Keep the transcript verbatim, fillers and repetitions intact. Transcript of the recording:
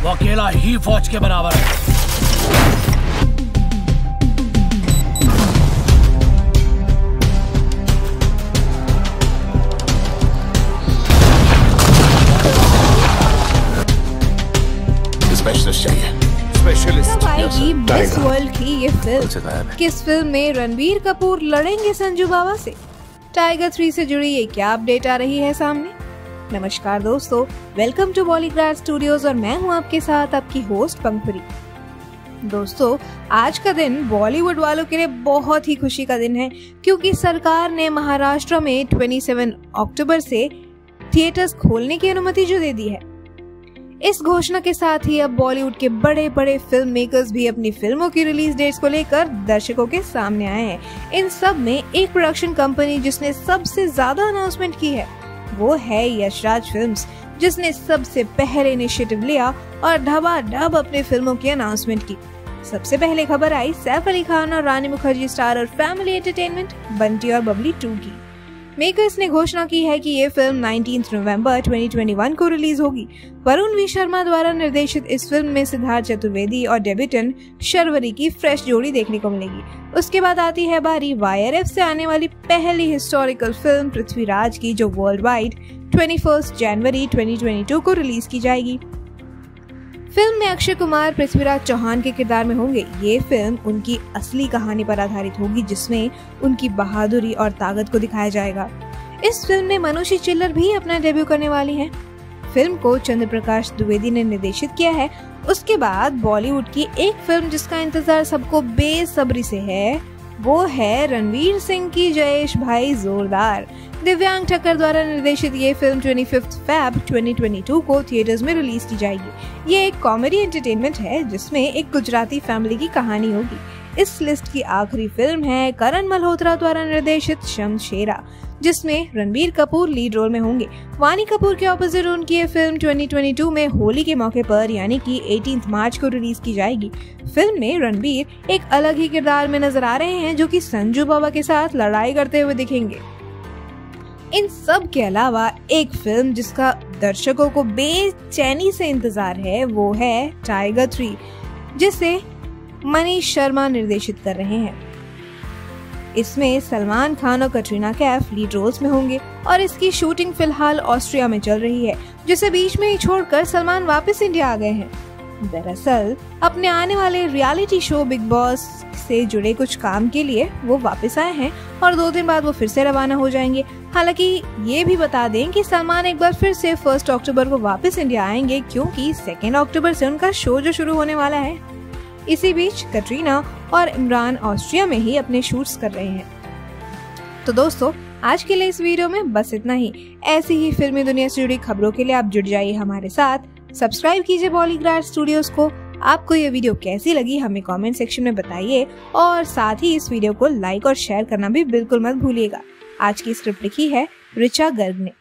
वो अकेला ही फौज के बराबर है। स्पेशलिस्ट चाहिए। स्पेशलिस्ट। कब आएगी मिस वर्ल्ड की ये फिल्म? किस फिल्म में रणबीर कपूर लड़ेंगे संजू बाबा से? टाइगर थ्री से जुड़ी ये क्या अपडेट आ रही है सामने? नमस्कार दोस्तों, वेलकम टू बॉलीग्राड स्टूडियोज और मैं हूं आपके साथ आपकी होस्ट पंखुरी। दोस्तों, आज का दिन बॉलीवुड वालों के लिए बहुत ही खुशी का दिन है, क्योंकि सरकार ने महाराष्ट्र में सत्ताईस अक्टूबर से थिएटर्स खोलने की अनुमति जो दे दी है। इस घोषणा के साथ ही अब बॉलीवुड के बड़े बड़े फिल्म मेकर्स भी अपनी फिल्मों की रिलीज डेट्स को लेकर दर्शकों के सामने आए हैं। इन सब में एक प्रोडक्शन कंपनी जिसने सबसे ज्यादा अनाउंसमेंट की है वो है यशराज फिल्म्स, जिसने सबसे पहले इनिशिएटिव लिया और ढबाढब अपनी फिल्मों की अनाउंसमेंट की। सबसे पहले खबर आई सैफ अली खान और रानी मुखर्जी स्टार और फैमिली एंटरटेनमेंट बंटी और बबली टू की। मेकर्स ने घोषणा की है कि ये फिल्म उन्नीस नवंबर दो हज़ार इक्कीस को रिलीज होगी। वरुण वी शर्मा द्वारा निर्देशित इस फिल्म में सिद्धार्थ चतुर्वेदी और डेब्यूटेंट शर्वरी की फ्रेश जोड़ी देखने को मिलेगी। उसके बाद आती है बारी वाई आर एफ से आने वाली पहली हिस्टोरिकल फिल्म पृथ्वीराज की, जो वर्ल्ड वाइड इक्कीस जनवरी दो हज़ार बाईस को रिलीज की जाएगी। फिल्म में अक्षय कुमार पृथ्वीराज चौहान के किरदार में होंगे। ये फिल्म उनकी असली कहानी पर आधारित होगी, जिसमें उनकी बहादुरी और ताकत को दिखाया जाएगा। इस फिल्म में मनुषी चिल्लर भी अपना डेब्यू करने वाली हैं। फिल्म को चंद्र प्रकाश द्विवेदी ने निर्देशित किया है। उसके बाद बॉलीवुड की एक फिल्म जिसका इंतजार सबको बेसब्री से है वो है रणवीर सिंह की जयेश भाई जोरदार। दिव्यांग ठक्कर द्वारा निर्देशित ये फिल्म पच्चीस फरवरी दो हज़ार बाईस को थिएटर्स में रिलीज की जाएगी। ये एक कॉमेडी एंटरटेनमेंट है जिसमें एक गुजराती फैमिली की कहानी होगी। इस लिस्ट की आखिरी फिल्म है करण मल्होत्रा द्वारा निर्देशित शमशेरा, जिसमें रणबीर कपूर लीड रोल में होंगे। वानी कपूर के ऑपोजिट उनकी ये फिल्म दो हज़ार बाईस में होली के मौके पर यानी कि अठारह मार्च को रिलीज की जाएगी। फिल्म में रणबीर एक अलग ही किरदार में नजर आ रहे हैं, जो कि संजू बाबा के साथ लड़ाई करते हुए दिखेंगे। इन सब के अलावा एक फिल्म जिसका दर्शकों को बेचैनी से इंतजार है वो है टाइगर थ्री, जिसे मनीष शर्मा निर्देशित कर रहे हैं। इसमें सलमान खान और कटरीना कैफ लीड रोल्स में होंगे और इसकी शूटिंग फिलहाल ऑस्ट्रिया में चल रही है, जिसे बीच में ही छोड़कर सलमान वापस इंडिया आ गए हैं। दरअसल अपने आने वाले रियलिटी शो बिग बॉस से जुड़े कुछ काम के लिए वो वापस आए हैं और दो दिन बाद वो फिर से रवाना हो जाएंगे। हालांकि ये भी बता दें कि सलमान एक बार फिर से फर्स्ट अक्टूबर को वापस इंडिया आएंगे, क्योंकि सेकेंड अक्टूबर से उनका शो जो शुरू होने वाला है। इसी बीच कटरीना और इमरान ऑस्ट्रिया में ही अपने शूट्स कर रहे हैं। तो दोस्तों, आज के लिए इस वीडियो में बस इतना ही। ऐसी ही फिल्मी दुनिया से जुड़ी खबरों के लिए आप जुड़ जाइए हमारे साथ। सब्सक्राइब कीजिए बॉलीग्राड स्टूडियोज को। आपको ये वीडियो कैसी लगी हमें कमेंट सेक्शन में बताइए और साथ ही इस वीडियो को लाइक और शेयर करना भी बिल्कुल मत भूलिएगा। आज की स्क्रिप्ट लिखी है ऋचा गर्ग ने।